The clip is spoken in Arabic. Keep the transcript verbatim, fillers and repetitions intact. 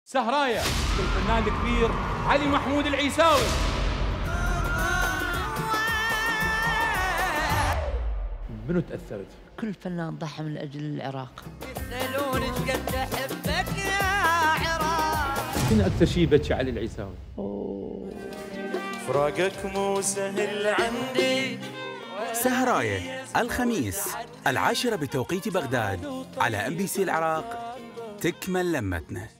سهراية الفنان الكبير علي محمود العيساوي. منو تأثرت؟ كل فنان ضحى من أجل العراق. يسألون ايش قد أحبك يا عراق. شنو أكثر شيء بكى علي العيساوي؟ أوه. فراقك مو سهل عندي. سهراية الخميس العاشرة بتوقيت بغداد على ام بي سي العراق. تكمل لمتنا.